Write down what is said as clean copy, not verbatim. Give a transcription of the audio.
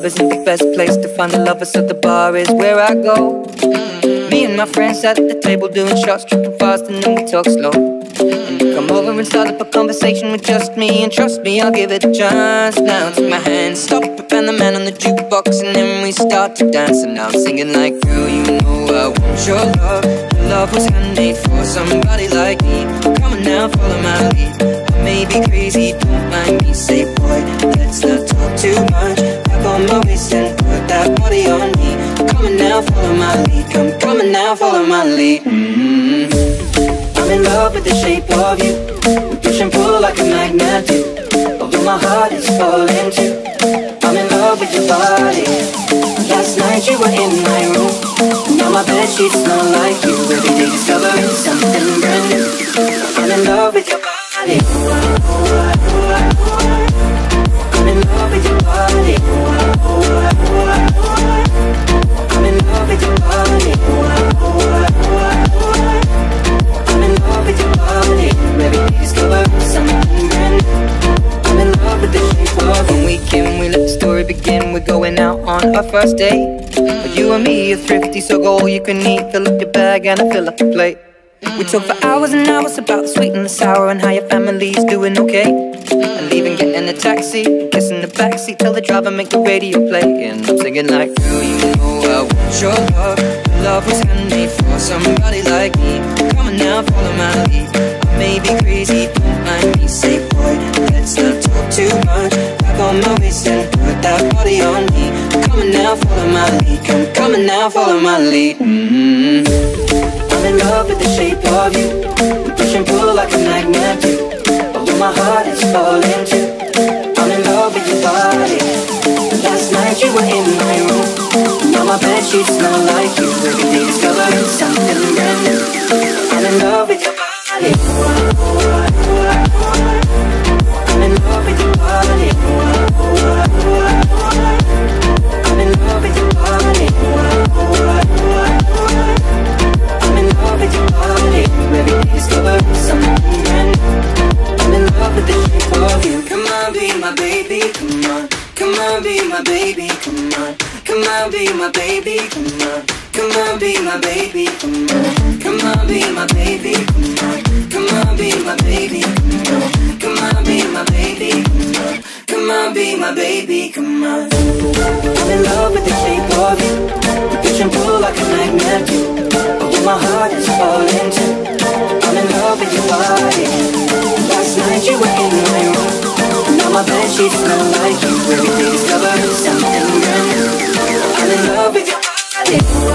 isn't the best place to find a lover, so the bar is where I go. Me and my friends sat at the table doing shots, tripping fast, and then we talk slow. And you come over and start up a conversation with just me, and trust me, I'll give it a chance. Now take my hand, stop it, and the man on the jukebox, and then we start to dance. And now I'm singing like, girl, you know I want your love. Your love was handmade for somebody like me. Come on now, follow my lead. I may be crazy, don't mind me. Say, boy, let's not talk too much. Grab on my waist and put that body on me. Come on now, follow my lead. Come on now, follow my lead. I'm in love with the shape of you. We push and pull like a magnet do. Although my heart is falling too. I'm in love with your body. Last night you were in my room. Now my bedsheets smell like you. Every day discovering something brand new. I'm in love with your body. I'm in love with your body. I'm in love with your body. I'm in love with your body. Every day discovering something brand new. I'm in love with the shape of you. When we can, we let the story begin. We're going out on our first date. But you and me are thrifty, so go all you can eat. Fill up your bag and I fill up your plate. We talk for hours and hours about the sweet and the sour, and how your family's doing okay. And leaving, getting a taxi, kissing the backseat, tell the driver make the radio play. And I'm singing like, girl, you know I want your love. Your love was handmade for somebody like me. Come on now, follow my lead. I may be crazy, don't mind me. Say, boy, let's not talk too much. Grab on my waist and put that body on me. Come on now, follow my lead. Come on now, follow my lead. I'm in love with the shape of you. We push and pull like a magnet do. Although my heart is falling too. I'm in love with your body. Last night you were in my room. Now my bedsheets smell like you. Every day discovering something brand new. I'm in love with your body. I'm in love with your body. I'm in love with your body. I'm in love with your body. Every day discovering something brand new. I'm in love with the shape of you. Come on, be my baby, come on. Come on, be my baby, come on. Come on, be my baby, come on. Come on, be my baby, come on. Come on, be my baby, come on. Come on, be my baby, come on. Come on, be my baby, come on. Come on, be my baby, come on. I'm in love with the shape of you. We push and pull like a magnet do. Although my heart is falling too. I'm in love with your body. Last night you were in my room. Now my bedsheets smell like you. Every day discovering something brand new. I'm in love with your body.